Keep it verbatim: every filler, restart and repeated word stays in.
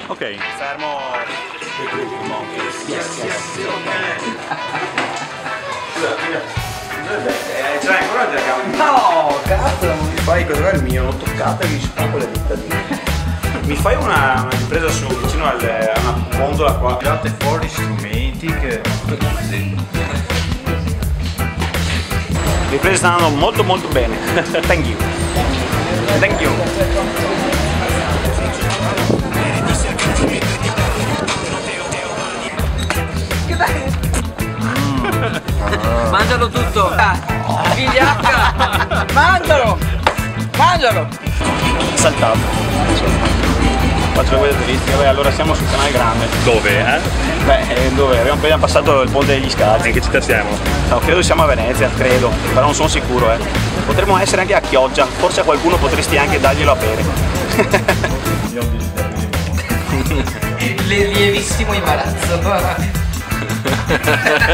Ok, fermo. Yes, yes, Cioè, ancora cercavo. no, cazzo, non mi fai cosa il mio, l'ho toccata e mi spacco le dittatine. Mi fai una, una ripresa su vicino al, a una gondola qua? Tirate fuori strumenti che così. Le riprese stanno andando molto molto bene. Thank you. Thank you. Mm. Mangialo tutto! Vigliacca! Mangialo! Mangialo! Saltato. Faccio le guide turistiche, beh allora siamo sul canale grande. Dove, eh? Beh, dove? Abbiamo appena passato il ponte degli Scalzi. In che città siamo? No, credo siamo a Venezia, credo, però non sono sicuro, eh. Potremmo essere anche a Chioggia, forse a qualcuno potresti anche darglielo a bere. Le lievissimo imbarazzo.